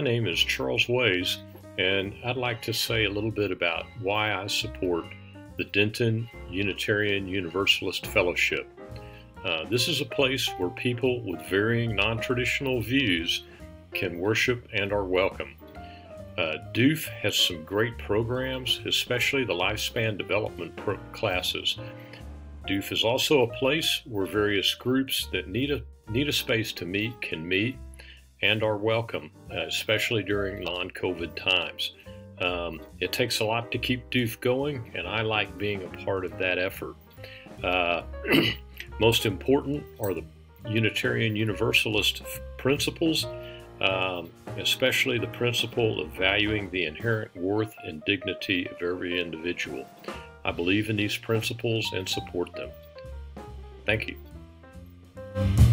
name is Charles Ways, and I'd like to say a little bit about why I support the Denton Unitarian Universalist Fellowship. This is a place where people with varying non-traditional views can worship and are welcome. DUF has some great programs, especially the lifespan development classes. DUF is also a place where various groups that need a space to meet can meet and are welcome, especially during non-COVID times. It takes a lot to keep DUF going, and I like being a part of that effort. Most important are the Unitarian Universalist principles, especially the principle of valuing the inherent worth and dignity of every individual. I believe in these principles and support them. Thank you.